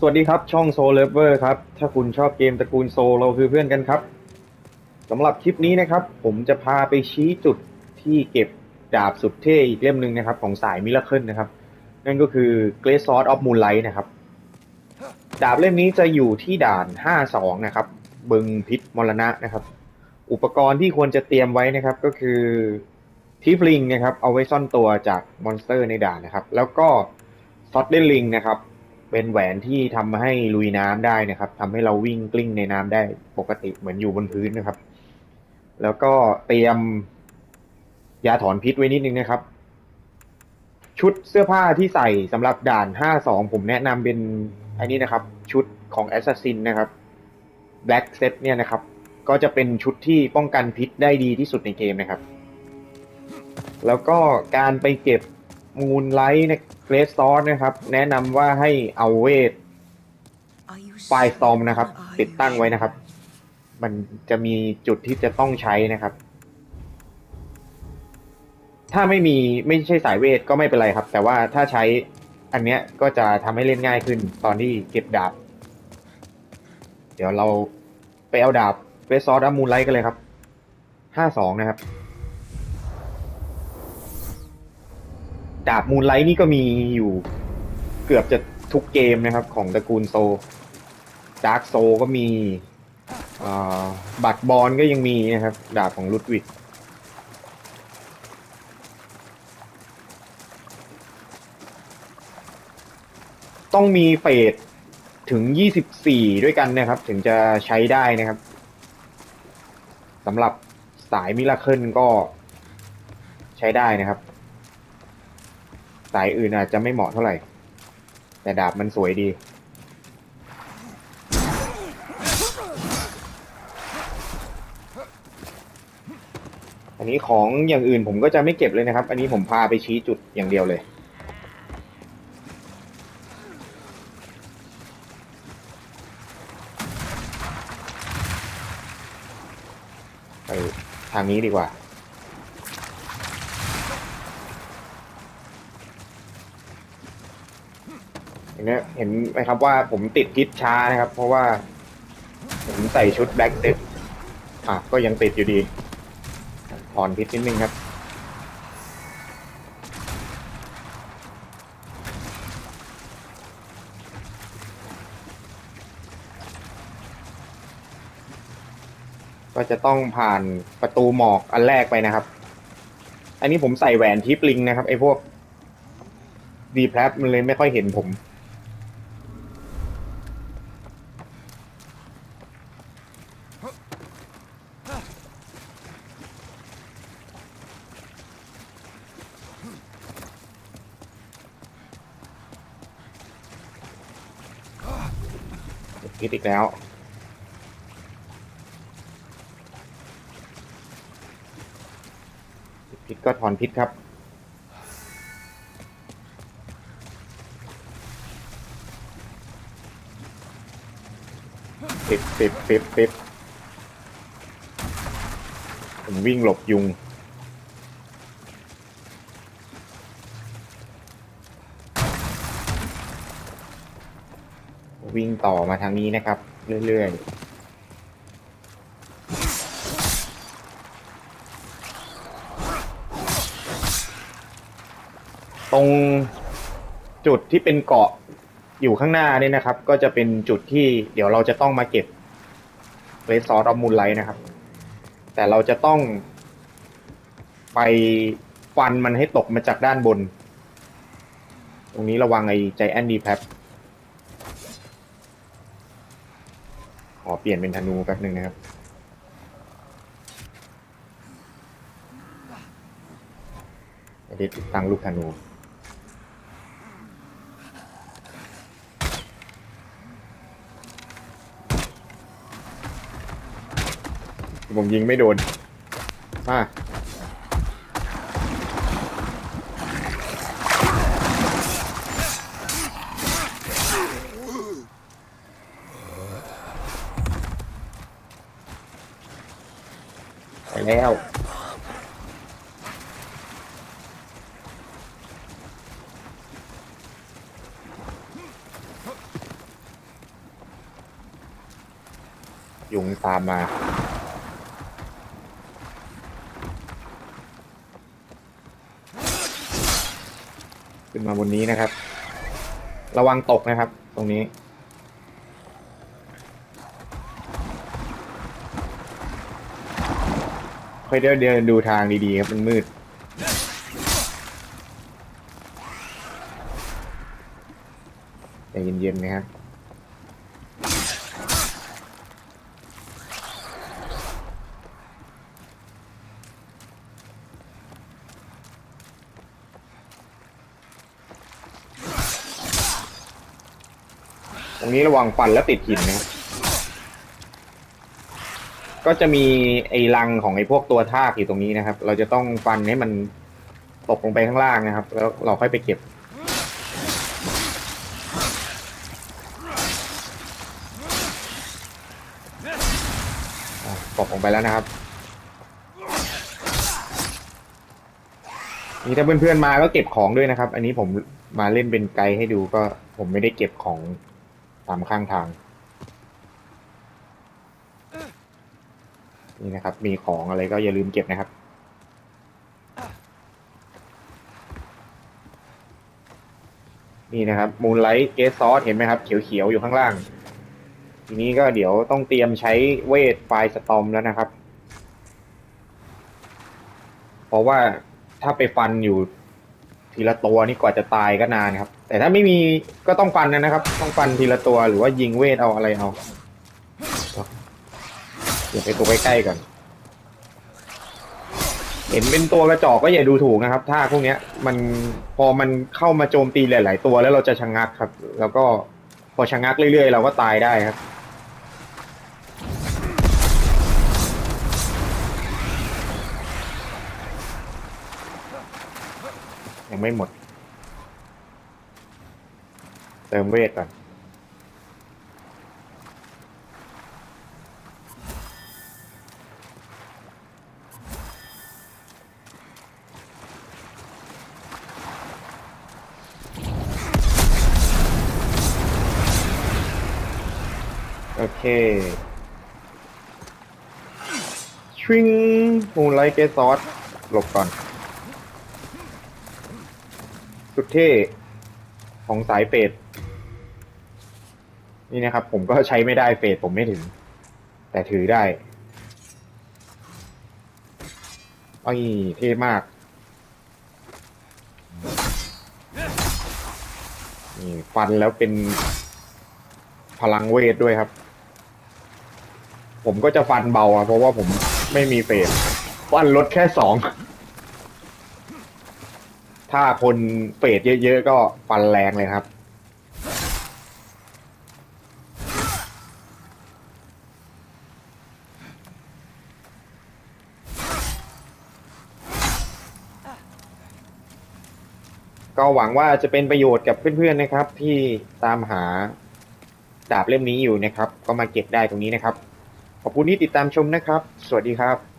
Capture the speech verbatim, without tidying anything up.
สวัสดีครับช่องโซเลเวอร์ครับถ้าคุณชอบเกมตระกูลโซเราคือเพื่อนกันครับสำหรับคลิปนี้นะครับผมจะพาไปชี้จุดที่เก็บดาบสุดเท่อีกเล่มหนึ่งนะครับของสายมิราเคิลนะครับนั่นก็คือ Great Sword of Moonlight นะครับดาบเล่มนี้จะอยู่ที่ด่านห้าสิบสองนะครับบึงพิษมรณะนะครับอุปกรณ์ที่ควรจะเตรียมไว้นะครับก็คือทิฟลิงนะครับเอาไว้ซ่อนตัวจากมอนสเตอร์ในด่านนะครับแล้วก็ซอดเดนลิงนะครับ เป็นแหวนที่ทำให้ลุยน้ำได้นะครับทำให้เราวิ่งกลิ้งในน้ำได้ปกติเหมือนอยู่บนพื้นนะครับแล้วก็เตรียมยาถอนพิษไว้นิดนึงนะครับชุดเสื้อผ้าที่ใส่สำหรับด่านห้าสองผมแนะนำเป็นอันนี้นะครับชุดของ Assassin นะครับ Black Set เนี่ยนะครับก็จะเป็นชุดที่ป้องกันพิษได้ดีที่สุดในเกมนะครับแล้วก็การไปเก็บมูนไลท์ในเกรสซอสนะครับแนะนำว่าให้เอาเวทไฟสตอมนะครับติดตั้งไว้นะครับมันจะมีจุดที่จะต้องใช้นะครับถ้าไม่มีไม่ใช่สายเวทก็ไม่เป็นไรครับแต่ว่าถ้าใช้อันเนี้ยก็จะทำให้เล่นง่ายขึ้นตอนที่เก็บดาบเดี๋ยวเราไปเอาดาบเกรสซอสมูนไลท์กันเลยครับห้าสองนะครับดาบมูนไลท์นี่ก็มีอยู่เกือบจะทุกเกมนะครับของตระกูลโซดาร์กโซก็มีบัตรบอลก็ยังมีนะครับดาบของลุดวิกต้องมีเฟสถึงยี่สิบสี่ด้วยกันนะครับถึงจะใช้ได้นะครับสำหรับสายมิราเคิลก็ใช้ได้นะครับสายอื่นอาจจะไม่เหมาะเท่าไหร่แต่ดาบมันสวยดีอันนี้ของอย่างอื่นผมก็จะไม่เก็บเลยนะครับอันนี้ผมพาไปชี้จุดอย่างเดียวเลยไปทางนี้ดีกว่าเห็นไหมเห็นไหมครับว่าผมติดพิษช้านะครับเพราะว่าผมใส่ชุดแบล็กเซ็ตอ่ะก็ยังติดอยู่ดีถอนพิษนิดนึงครับก็จะต้องผ่านประตูหมอกอันแรกไปนะครับอันนี้ผมใส่แหวนทิปลิงนะครับไอ้พวกดีแพลมันเลยไม่ค่อยเห็นผมพิษอีกแล้วพิษก็ถอนพิษครับปิดปิดปิดปิดผมวิ่งหลบยุงวิ่งต่อมาทางนี้นะครับเรื่อยๆตรงจุดที่เป็นเกาะอยู่ข้างหน้านี่นะครับก็จะเป็นจุดที่เดี๋ยวเราจะต้องมาเก็บเรสซอร์ดออฟมูนไลท์นะครับแต่เราจะต้องไปฟันมันให้ตกมาจากด้านบนตรงนี้ระวังไอ้ใจแอนดีแพปขอเปลี่ยนเป็นธนูแป๊บนึงนะครับไม่ได้ติดตั้งลูกธนูผมยิงไม่โดนมาไปแล้วยุงตามมาขึ้นมาบนนี้นะครับระวังตกนะครับตรงนี้ค่อยเดินเดินดูทางดีๆครับมันมืดใจเย็นๆนะครับตรงนี้ระวังฟันแล้วติดหินนะครับก็จะมีไอ้รังของไอ้พวกตัวทากอยู่ตรงนี้นะครับเราจะต้องฟันให้มันตกลงไปข้างล่างนะครับแล้วเราค่อยไปเก็บตกลงไปแล้วนะครับนี่ถ้าเพื่อนๆมาก็เก็บของด้วยนะครับอันนี้ผมมาเล่นเป็นไกด์ให้ดูก็ผมไม่ได้เก็บของตามข้างทางนี่นะครับมีของอะไรก็อย่าลืมเก็บนะครับนี่นะครับมูนไลท์เกสซอสเห็นไหมครับเขียวๆอยู่ข้างล่างทีนี้ก็เดี๋ยวต้องเตรียมใช้เวทไฟสตอมแล้วนะครับเพราะว่าถ้าไปฟันอยู่ทีละตัวนี่กว่าจะตายก็นานครับแต่ถ้าไม่มีก็ต้องฟันนะครับต้องฟันทีละตัวหรือว่ายิงเวทเอาอะไรเอาเดี๋ยวไปตัวใกล้ๆก่อนเห็นเป็นตัวกระจอกก็อย่าดูถูกนะครับถ้าพวกนี้มันพอมันเข้ามาโจมตีหลายๆตัวแล้วเราจะชะงักครับแล้วก็พอชะงักเรื่อยๆเราก็ตายได้ครับยังไม่หมดเติมเวทก่อนโอเคชิงมูนไลท์เกสซอสหลบก่อนสุดเท่ของสายเฟดนี่นะครับผมก็ใช้ไม่ได้เฟดผมไม่ถึงแต่ถือได้อ้ยเท่มากนี่ฟันแล้วเป็นพลังเวทด้วยครับผมก็จะฟันเบาอะเพราะว่าผมไม่มีเฟดฟันลดแค่สองถ้าคนเฟดเยอะๆก็ฟันแรงเลยครับก็หวังว่าจะเป็นประโยชน์กับเพื่อนๆนะครับที่ตามหาดาบเล่มนี้อยู่นะครับก็มาเก็บได้ตรงนี้นะครับขอบคุณที่ติดตามชมนะครับสวัสดีครับ